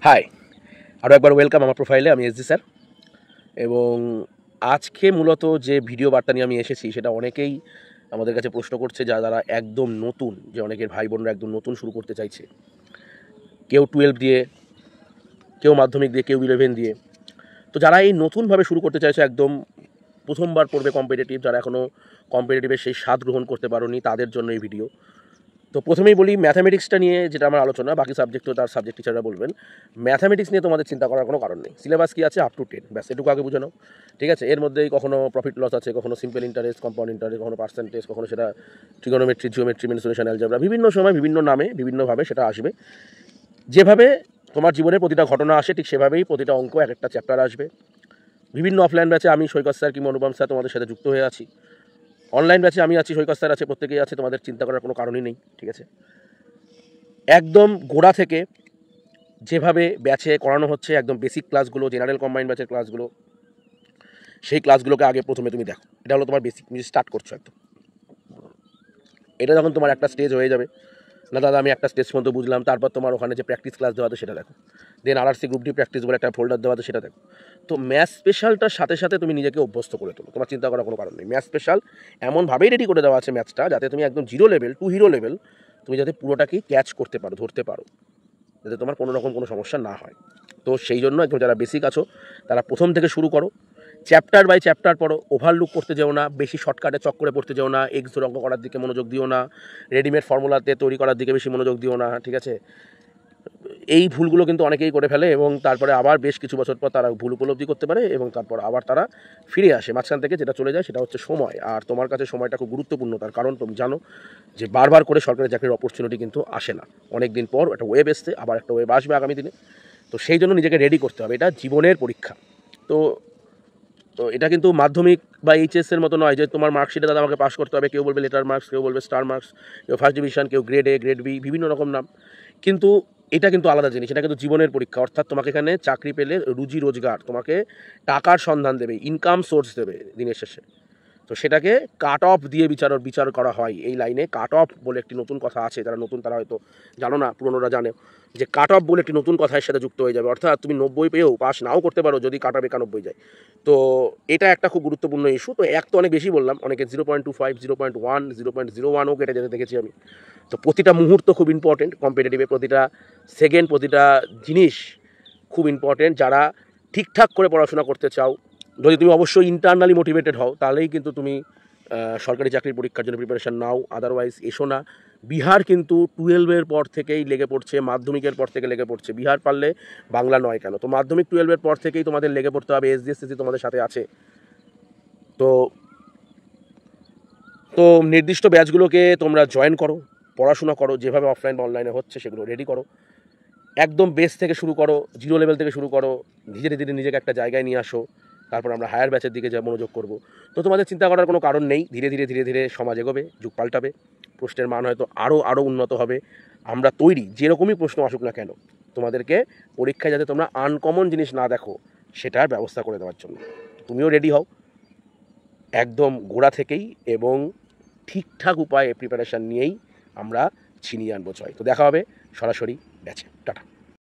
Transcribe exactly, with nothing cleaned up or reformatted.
High, আরও একবার welcome আমার প্রোফাইলে। আমি এসজি স্যার, এবং আজকে মূলত যে ভিডিও বার্তা নিয়ে আমি এসেছি সেটা অনেকেই আমাদের কাছে প্রশ্ন করছে, যা যারা একদম নতুন, যে অনেকের ভাই বোনরা একদম নতুন শুরু করতে চাইছে, কেউ টুয়েলভ দিয়ে, কেউ মাধ্যমিক দিয়ে, কেউ ইলেভেন দিয়ে। তো যারা এই নতুনভাবে শুরু করতে চাইছে, একদম প্রথমবার পড়বে কম্পিটিটিভ, যারা এখনও কম্পিটিটিভের সেই স্বাদ গ্রহণ করতে পারোনি, তাদের জন্য এই ভিডিও। তো প্রথমেই বলি ম্যাথামেটিক্সটা নিয়ে, যেটা আমার আলোচনা, বাকি সাবজেক্টও তার সাবজেক্ট টিচাররা বলবেন। ম্যাথামেটিক্স নিয়ে তোমাদের চিন্তা করার কোনো কারণ নেই। সিলেবাস কী আছে? আপ টু টেন, ব্যাস এটুকু আগে বুঝে নাও, ঠিক আছে? এর মধ্যেই কখনো প্রফিট লস আছে, কখনো সিম্পল ইন্টারেস্ট, কম্পাউন্ড ইন্টারেস্ট, কখনো পার্সেন্টেজ, কখনো সেটা ট্রিগোনোমেট্রি, জিওমেট্রি, মেনসুরেশন, অ্যালজেব্রা, বিভিন্ন সময় বিভিন্ন নামে বিভিন্নভাবে সেটা আসবে। যেভাবে তোমার জীবনে প্রতিটা ঘটনা আসে, ঠিক সেভাবেই প্রতিটা অঙ্ক এক একটা চ্যাপ্টার আসবে। বিভিন্ন অফলাইন ব্যাচে আমি সৈকত স্যার কিংবা অনুপম স্যার তোমাদের সাথে যুক্ত হয়ে আছি। অনলাইন ব্যাচে আমি আছি, সৈকত স্যার আছে, প্রত্যেকেই আছে, তোমাদের চিন্তা করার কোনো কারণই নেই, ঠিক আছে? একদম গোড়া থেকে যেভাবে ব্যাচে করানো হচ্ছে, একদম বেসিক ক্লাসগুলো, জেনারেল কম্বাইন্ড ব্যাচের ক্লাসগুলো, সেই ক্লাসগুলোকে আগে প্রথমে তুমি দেখো। এটা হলো তোমার বেসিক, তুমি স্টার্ট করছো একদম। এটা যখন তোমার একটা স্টেজ হয়ে যাবে, না দাদা আমি একটা স্টেজ পর্যন্ত বুঝলাম, তারপর তোমার ওখানে যে প্র্যাকটিস ক্লাস দেওয়া আছে সেটা দেখো, then RRC group D practice বলে একটা ফোল্ডার দেওয়া আছে সেটা দেখো। তো ম্যাথ স্পেশালটার সাথে সাথে তুমি নিজেকে অভ্যস্ত করে তোলো, তোমার চিন্তা করার কোনো কারণ নেই। ম্যাথ স্পেশাল এমনভাবেই রেডি করে দেওয়া আছে ম্যাথসটা, যাতে তুমি একদম zero level to hero level তুমি যাতে পুরোটাকেই ক্যাচ করতে পারো, ধরতে পারো, যাতে তোমার কোনো রকম কোনো সমস্যা না হয়। তো সেই জন্য একদম যারা বেসিক আছো তারা প্রথম থেকে শুরু করো, চ্যাপ্টার বাই চ্যাপ্টার পড়ো, ওভারলুক করতে যেও না, বেশি শর্টকাটে চক করে পড়তে যেও না, এক্স অঙ্ক করার দিকে মনোযোগ দিও না, রেডিমেড ফর্মুলাতে তৈরি করার দিকে বেশি মনোযোগ দিও না, ঠিক আছে? এই ভুলগুলো কিন্তু অনেকেই করে ফেলে, এবং তারপরে আবার বেশ কিছু বছর পর তারা ভুল উপলব্ধি করতে পারে, এবং তারপর আবার তারা ফিরে আসে। মাঝখান থেকে যেটা চলে যায় সেটা হচ্ছে সময়। আর তোমার কাছে সময়টা খুব গুরুত্বপূর্ণ, তার কারণ তুমি জানো যে বারবার করে সরকারি চাকরির অপরচুনিটি কিন্তু আসে না। অনেক দিন পর একটা ওয়েব এসছে, আবার একটা ওয়েব আসবে আগামী দিনে। তো সেই জন্য নিজেকে রেডি করতে হবে, এটা জীবনের পরীক্ষা। তো তো এটা কিন্তু মাধ্যমিক বা এইচএসের মতো নয় যে তোমার মার্কশিটে দাদা আমাকে পাস করতে হবে। কেউ বলবে লেটার মার্কস, কেউ বলবে স্টার মার্কস, কেউ ফার্স্ট ডিভিশন, কেউ গ্রেড এ, গ্রেড বি, বিভিন্ন রকম নাম। কিন্তু এটা কিন্তু আলাদা জিনিস, এটা কিন্তু জীবনের পরীক্ষা। অর্থাৎ তোমাকে এখানে চাকরি পেলে রুজি রোজগার, তোমাকে টাকার সন্ধান দেবে, ইনকাম সোর্স দেবে দিনের শেষে। তো সেটাকে কাট অফ দিয়ে বিচার বিচার করা হয়। এই লাইনে কাট অফ বলে একটি নতুন কথা আছে, যারা নতুন তারা হয়তো জানো না, পুরনোরা জানে যে কাট অফ বলে একটি নতুন কথার সাথে যুক্ত হয়ে যাবে। অর্থাৎ তুমি নব্বই পেয়েও পাস নাও করতে পারো যদি কাট অফ একানব্বই যায়। তো এটা একটা খুব গুরুত্বপূর্ণ ইস্যু। তো এক তো অনেক বেশি বললাম, অনেকে zero point two five, zero point one, zero point zero ওয়ানও কেটে যেতে দেখেছি আমি। তো প্রতিটা মুহূর্ত খুব ইম্পর্টেন্ট কম্পিটিটিভে, প্রতিটা সেকেন্ড, প্রতিটা জিনিস খুব ইম্পর্টেন্ট। যারা ঠিকঠাক করে পড়াশোনা করতে চাও, যদি তুমি অবশ্যই ইন্টারনালি মোটিভেটেড হও, তাহলেই কিন্তু তুমি সরকারি চাকরির পরীক্ষার জন্য প্রিপারেশান নাও, আদারওয়াইজ এসো না। বিহার কিন্তু টুয়েলভের পর থেকেই লেগে পড়ছে, মাধ্যমিকের পর থেকে লেগে পড়ছে। বিহার পারলে বাংলা নয় কেন? তো মাধ্যমিক টুয়েলভের পর থেকেই তোমাদের লেগে পড়তে হবে, এসডিএসসি তোমাদের সাথে আছে। তো তো নির্দিষ্ট ব্যাচগুলোকে তোমরা জয়েন করো, পড়াশোনা করো, যেভাবে অফলাইন বা অনলাইনে হচ্ছে সেগুলো রেডি করো। একদম বেস থেকে শুরু করো, জিরো লেভেল থেকে শুরু করো, ধীরে ধীরে নিজেকে একটা জায়গায় নিয়ে আসো, তারপর আমরা হায়ার ব্যাচের দিকে যা মনোযোগ করব। তো তোমাদের চিন্তা করার কোনো কারণ নেই, ধীরে ধীরে ধীরে ধীরে সমাজ এগোবে, যুগ পাল্টাবে, প্রশ্নের মান হয়তো আরও আরও উন্নত হবে। আমরা তৈরি, যেরকমই প্রশ্ন আসুক না কেন, তোমাদেরকে পরীক্ষায় যাতে তোমরা আনকমন জিনিস না দেখো সেটার ব্যবস্থা করে দেওয়ার জন্য। তুমিও রেডি হও একদম গোড়া থেকেই, এবং ঠিকঠাক উপায়ে প্রিপারেশান নিয়েই আমরা ছিনিয়ে আনবো জয়। তো দেখা হবে সরাসরি ব্যাচে। টাটা।